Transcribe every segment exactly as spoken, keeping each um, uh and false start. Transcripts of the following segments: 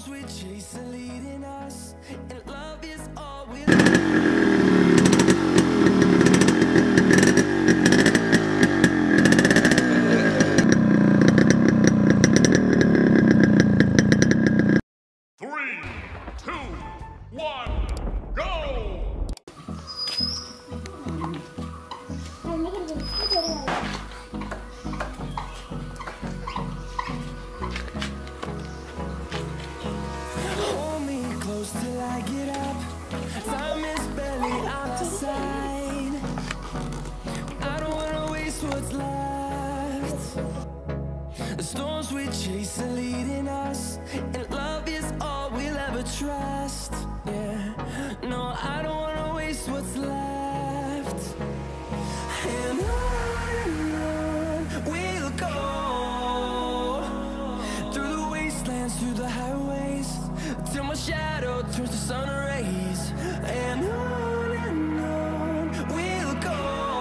storms we chase are leading us, and love is all we Three, two, one, go! hold me close till I get up. Time is barely on our side. I don't wanna waste what's left. The storms we chase are leading us, and love is all we'll ever trust. Yeah, no, I don't wanna waste what's left. And on and on we'll go, through the wastelands, through the highways, till my shadow turns to sun rays. And on and on we'll go,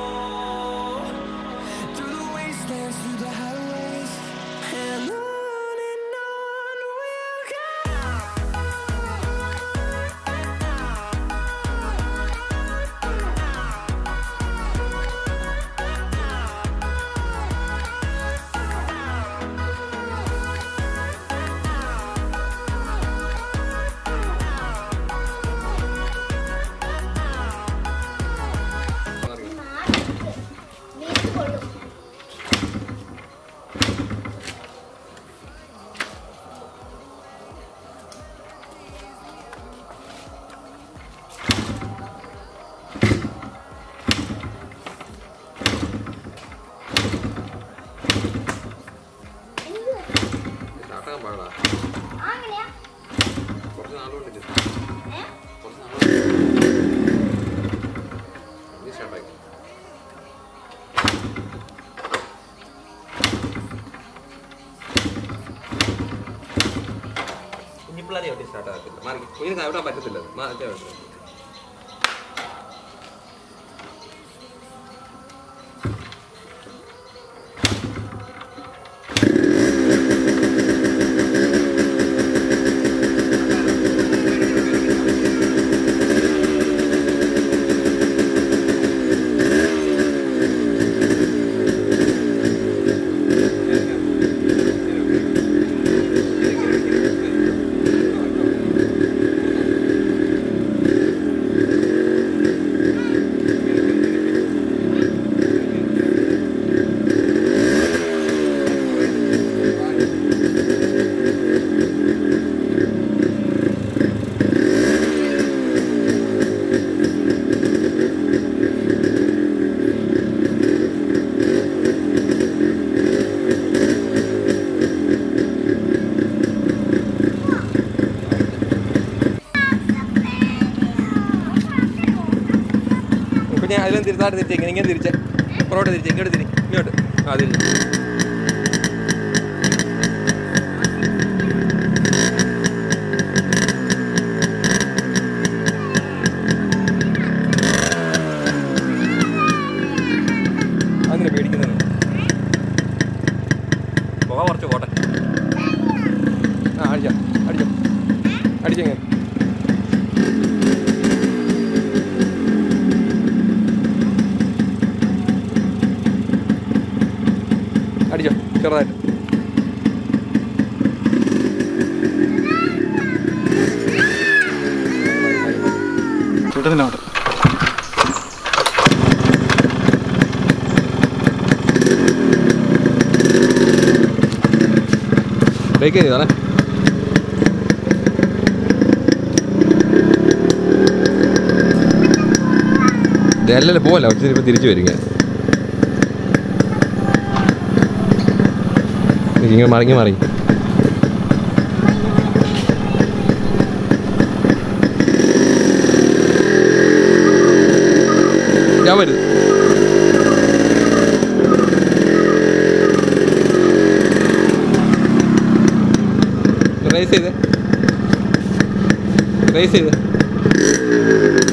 through the wastelands, through the highways, and on and on we'll go. Start ആകത്തില്ല മാറി കുഞ്ഞിന് കവിടാൻ പറ്റത്തില്ല മാറ്റാൻ പറ്റില്ല അതിലും തിരിച്ചാട്ട് തിരിച്ചേ ഇങ്ങനെ തിരിച്ചേ പുറകോട്ട് തിരിച്ചേ ഇങ്ങോട്ട് തിരി ഇങ്ങോട്ട് ആ തിരിച്ചു അങ്ങനെ പേടിക്കുന്നത് പുക കുറച്ച് പോട്ടെ ആ അടിച്ചോ അടിച്ചോ അടിച്ചെങ്ങനെ അടിച്ചോ ചെറുതായിട്ട് ബ്രേക്ക് ചെയ്താണേ ഇതല്ലല്ലേ പോവല്ല ഒത്തിരി ഇപ്പം തിരിച്ചു വരിക ഇങ്ങനെ മറിങ്ങി മറി ഞാൻ വരും റേസ് ചെയ്തേ റേസ് ചെയ്തേ